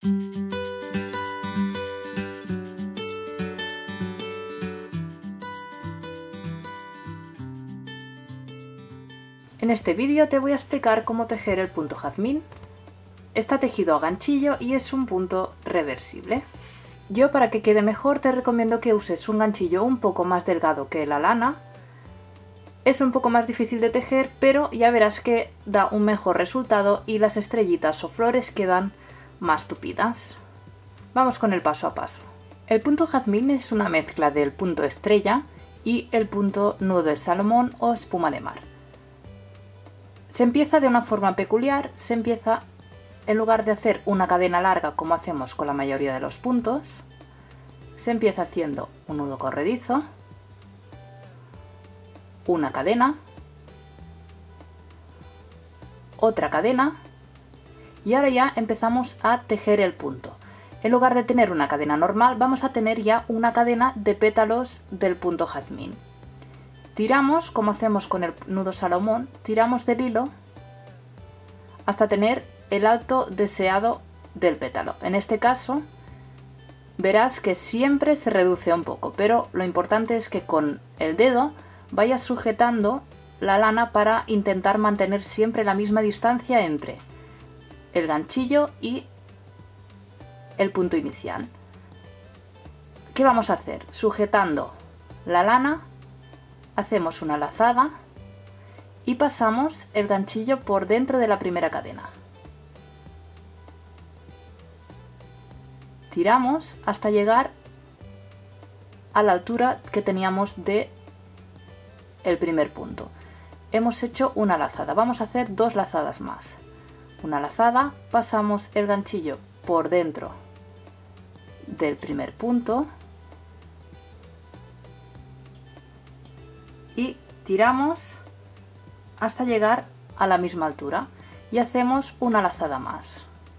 En este vídeo te voy a explicar cómo tejer el punto jazmín. Está tejido a ganchillo y es un punto reversible. Yo, para que quede mejor, te recomiendo que uses un ganchillo un poco más delgado que la lana. Es un poco más difícil de tejer, pero ya verás que da un mejor resultado y las estrellitas o flores quedan más tupidas. Vamos con el paso a paso. El punto jazmín es una mezcla del punto estrella y el punto nudo de Salomón o espuma de mar. Se empieza de una forma peculiar, en lugar de hacer una cadena larga como hacemos con la mayoría de los puntos, se empieza haciendo un nudo corredizo, una cadena, otra cadena y ahora ya empezamos a tejer el punto. En lugar de tener una cadena normal, vamos a tener ya una cadena de pétalos del punto jazmín. Tiramos, como hacemos con el nudo Salomón, tiramos del hilo hasta tener el alto deseado del pétalo. En este caso verás que siempre se reduce un poco, pero lo importante es que con el dedo vayas sujetando la lana para intentar mantener siempre la misma distancia entre el ganchillo y el punto inicial. ¿Qué vamos a hacer? Sujetando la lana, hacemos una lazada y pasamos el ganchillo por dentro de la primera cadena. Tiramos hasta llegar a la altura que teníamos de el primer punto. Hemos hecho una lazada, vamos a hacer dos lazadas más. Una lazada, pasamos el ganchillo por dentro del primer punto y tiramos hasta llegar a la misma altura y hacemos una lazada más.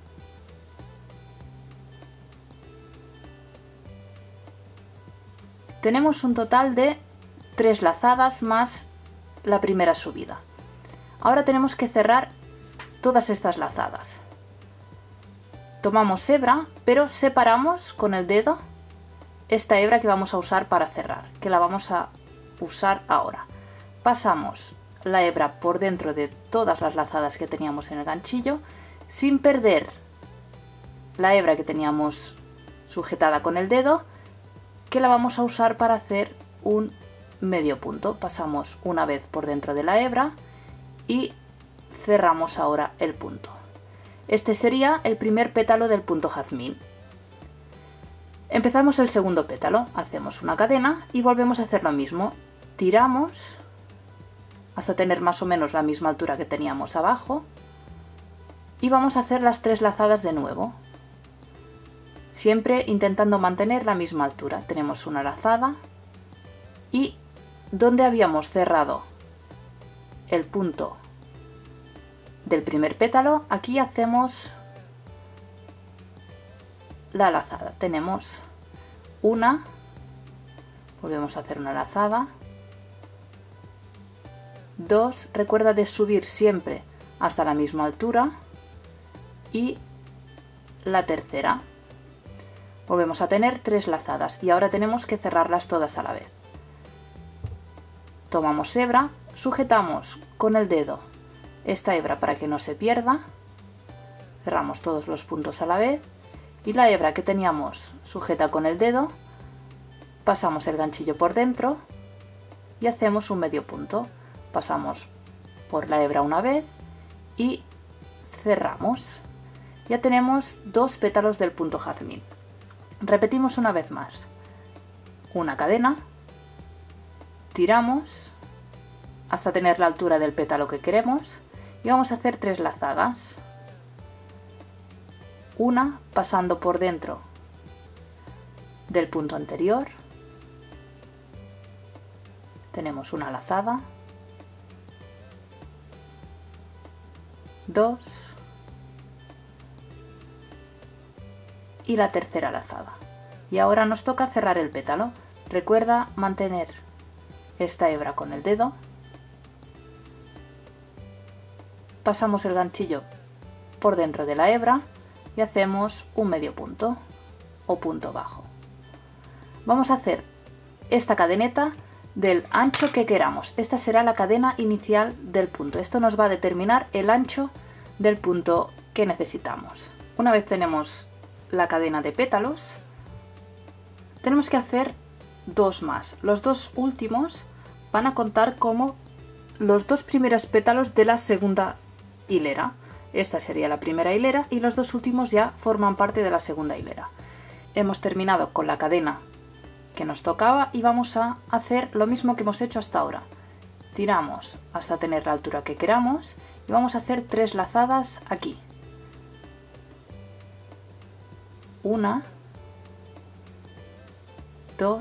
Tenemos un total de 3 lazadas más la primera subida. Ahora tenemos que cerrar todas estas lazadas. Tomamos hebra, pero separamos con el dedo esta hebra que vamos a usar para cerrar, que la vamos a usar ahora. Pasamos la hebra por dentro de todas las lazadas que teníamos en el ganchillo, sin perder la hebra que teníamos sujetada con el dedo, que la vamos a usar para hacer un medio punto. Pasamos una vez por dentro de la hebra y cerramos ahora el punto. Este sería el primer pétalo del punto jazmín. Empezamos el segundo pétalo, hacemos una cadena y volvemos a hacer lo mismo. Tiramos hasta tener más o menos la misma altura que teníamos abajo y vamos a hacer las 3 lazadas de nuevo, siempre intentando mantener la misma altura. Tenemos una lazada y donde habíamos cerrado el punto del primer pétalo, aquí hacemos la lazada. Tenemos una, volvemos a hacer una lazada, 2, recuerda de subir siempre hasta la misma altura, y la tercera. Volvemos a tener 3 lazadas y ahora tenemos que cerrarlas todas a la vez. Tomamos hebra, sujetamos con el dedo esta hebra para que no se pierda, cerramos todos los puntos a la vez y la hebra que teníamos sujeta con el dedo, pasamos el ganchillo por dentro y hacemos un medio punto. Pasamos por la hebra una vez y cerramos. Ya tenemos 2 pétalos del punto jazmín. Repetimos una vez más. Una cadena, tiramos hasta tener la altura del pétalo que queremos y vamos a hacer 3 lazadas. Una pasando por dentro del punto anterior. Tenemos una lazada. 2 y la tercera lazada. Y ahora nos toca cerrar el pétalo. Recuerda mantener esta hebra con el dedo. Pasamos el ganchillo por dentro de la hebra, y hacemos un medio punto o punto bajo. Vamos a hacer esta cadeneta del ancho que queramos. Esta será la cadena inicial del punto. Esto nos va a determinar el ancho del punto que necesitamos. Una vez tenemos la cadena de pétalos, tenemos que hacer dos más. Los dos últimos van a contar como los dos primeros pétalos de la segunda hilera. Esta sería la primera hilera y los dos últimos ya forman parte de la segunda hilera. Hemos terminado con la cadena que nos tocaba y vamos a hacer lo mismo que hemos hecho hasta ahora. Tiramos hasta tener la altura que queramos y vamos a hacer 3 lazadas aquí. 1, 2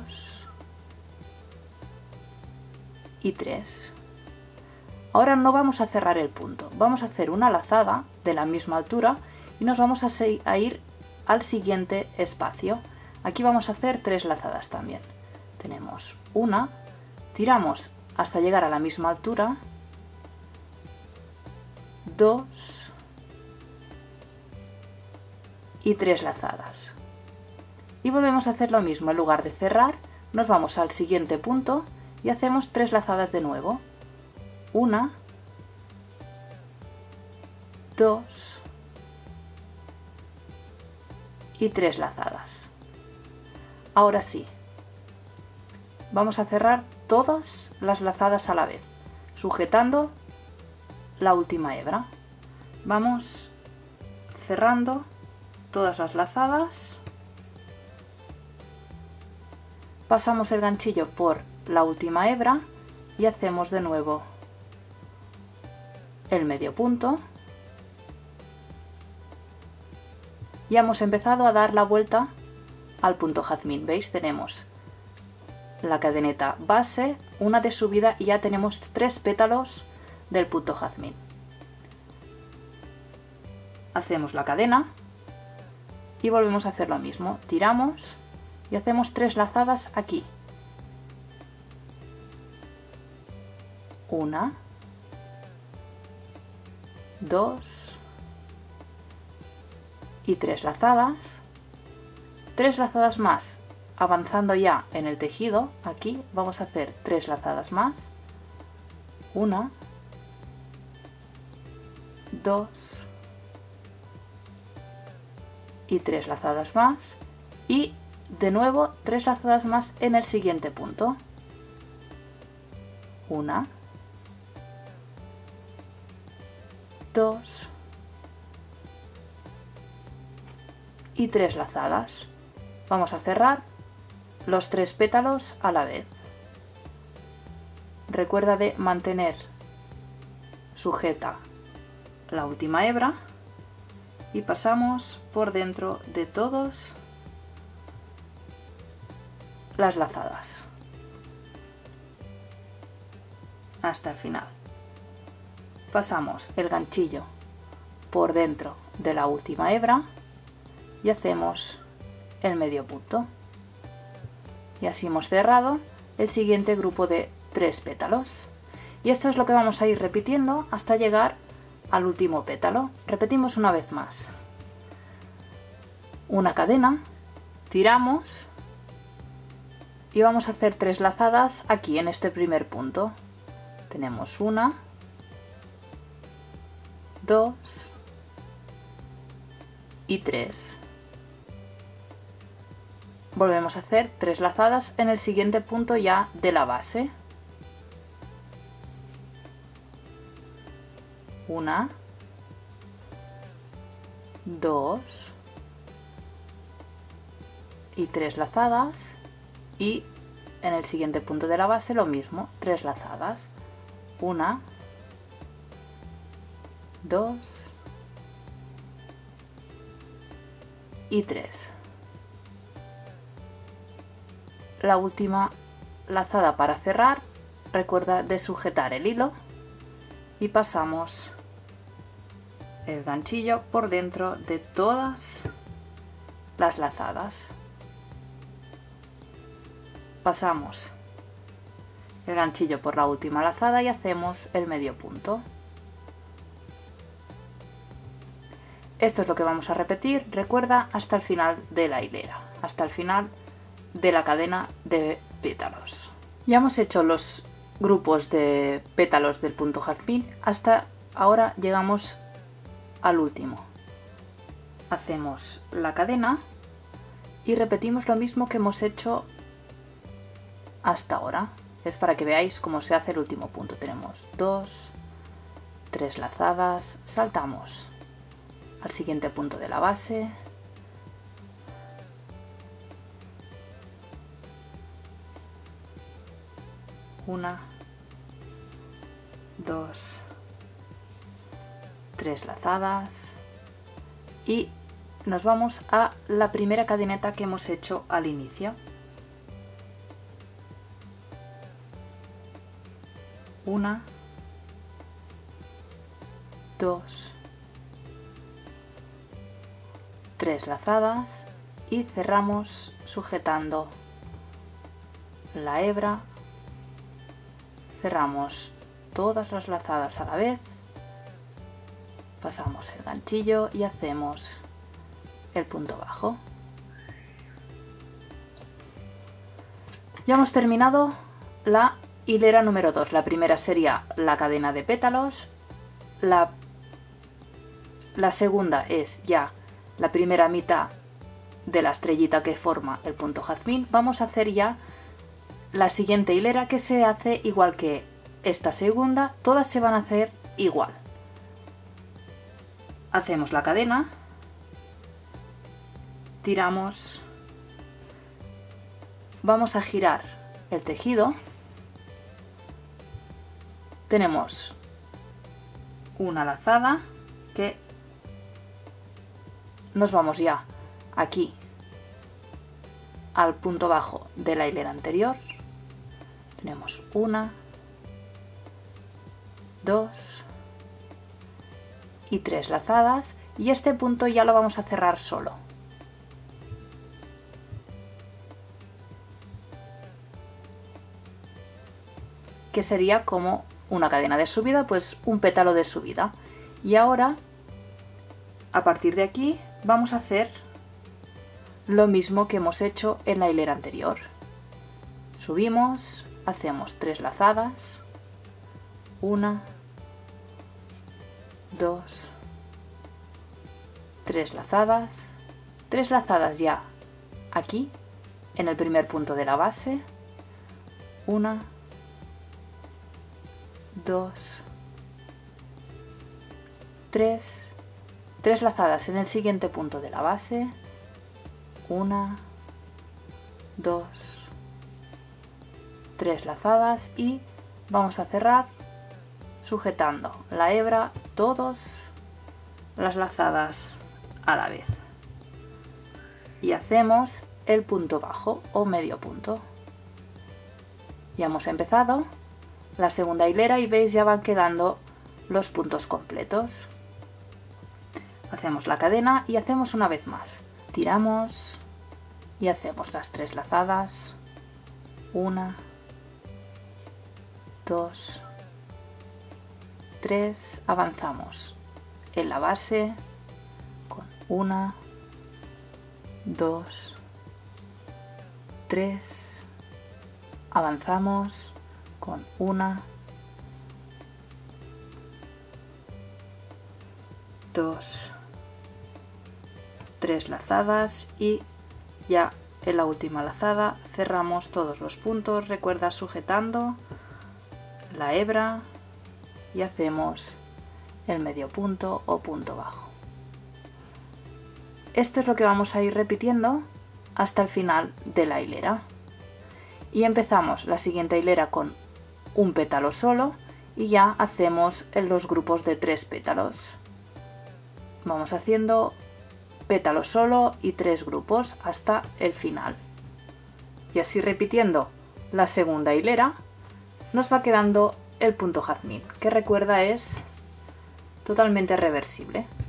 y 3. Ahora no vamos a cerrar el punto, vamos a hacer una lazada de la misma altura y nos vamos a ir al siguiente espacio. Aquí vamos a hacer 3 lazadas también. Tenemos una, tiramos hasta llegar a la misma altura, 2 y 3 lazadas. Y volvemos a hacer lo mismo, en lugar de cerrar, nos vamos al siguiente punto y hacemos 3 lazadas de nuevo. 1, 2 y 3 lazadas. Ahora sí, vamos a cerrar todas las lazadas a la vez, sujetando la última hebra. Vamos cerrando todas las lazadas, pasamos el ganchillo por la última hebra y hacemos de nuevo el medio punto. Ya hemos empezado a dar la vuelta al punto jazmín. ¿Veis? Tenemos la cadeneta base, una de subida y ya tenemos 3 pétalos del punto jazmín. Hacemos la cadena y volvemos a hacer lo mismo. Tiramos y hacemos 3 lazadas aquí. 1, 2 y 3 lazadas. 3 lazadas más, avanzando ya en el tejido. Aquí vamos a hacer 3 lazadas más. 1, 2 y 3 lazadas más. Y de nuevo 3 lazadas más en el siguiente punto. 1, 2 y 3 lazadas. Vamos a cerrar los 3 pétalos a la vez. Recuerda de mantener sujeta la última hebra y pasamos por dentro de todas las lazadas hasta el final. Pasamos el ganchillo por dentro de la última hebra y hacemos el medio punto. Y así hemos cerrado el siguiente grupo de 3 pétalos. Y esto es lo que vamos a ir repitiendo hasta llegar al último pétalo. Repetimos una vez más. Una cadena, tiramos y vamos a hacer 3 lazadas aquí en este primer punto. Tenemos 1, 2 y 3. Volvemos a hacer 3 lazadas en el siguiente punto ya de la base. 1, 2 y 3 lazadas y en el siguiente punto de la base lo mismo, 3 lazadas. 1, 2 y 3. La última lazada para cerrar, recuerda de sujetar el hilo y pasamos el ganchillo por dentro de todas las lazadas. Pasamos el ganchillo por la última lazada y hacemos el medio punto. Esto es lo que vamos a repetir, recuerda, hasta el final de la hilera, hasta el final de la cadena de pétalos. Ya hemos hecho los grupos de pétalos del punto jazmín, hasta ahora llegamos al último. Hacemos la cadena y repetimos lo mismo que hemos hecho hasta ahora. Es para que veáis cómo se hace el último punto. Tenemos 2, 3 lazadas, saltamos al siguiente punto de la base, una, 2, 3 lazadas y nos vamos a la primera cadeneta que hemos hecho al inicio. 1, 2, 3 lazadas y cerramos sujetando la hebra, cerramos todas las lazadas a la vez, pasamos el ganchillo y hacemos el punto bajo. Ya hemos terminado la hilera número 2. La primera sería la cadena de pétalos, la segunda es ya la primera mitad de la estrellita que forma el punto jazmín. Vamos a hacer ya la siguiente hilera, que se hace igual que esta segunda, todas se van a hacer igual. Hacemos la cadena, tiramos, vamos a girar el tejido, tenemos una lazada que nos vamos ya aquí al punto bajo de la hilera anterior, tenemos 1, 2 y 3 lazadas y este punto ya lo vamos a cerrar solo. Que sería como una cadena de subida, pues un pétalo de subida. Y ahora, a partir de aquí, vamos a hacer lo mismo que hemos hecho en la hilera anterior. Subimos, hacemos 3 lazadas, 1, 2, 3 lazadas, 3 lazadas ya aquí, en el primer punto de la base, 1, 2, 3, 3 lazadas en el siguiente punto de la base, 1, 2, 3 lazadas y vamos a cerrar sujetando la hebra todas las lazadas a la vez y hacemos el punto bajo o medio punto. Ya hemos empezado la segunda hilera y veis ya van quedando los puntos completos. Hacemos la cadena y hacemos una vez más, tiramos y hacemos las 3 lazadas, 1, 2, 3, avanzamos en la base con 1, 2, 3, avanzamos con 1, 2, 3 lazadas y ya en la última lazada cerramos todos los puntos, recuerda sujetando la hebra y hacemos el medio punto o punto bajo. Esto es lo que vamos a ir repitiendo hasta el final de la hilera y empezamos la siguiente hilera con un pétalo solo y ya hacemos en los grupos de 3 pétalos. Vamos haciendo pétalo solo y 3 grupos hasta el final y así repitiendo la segunda hilera nos va quedando el punto jazmín, que recuerda es totalmente reversible.